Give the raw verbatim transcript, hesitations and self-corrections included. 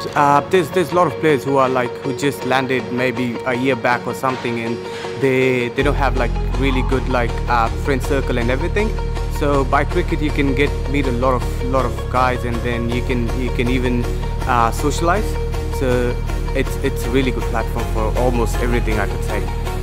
Uh, there's there's a lot of players who are like who just landed maybe a year back or something, and they they don't have like really good like uh, friend circle and everything. So by cricket you can get meet a lot of lot of guys, and then you can you can even uh, socialize. So it's it's a really good platform for almost everything, I could say.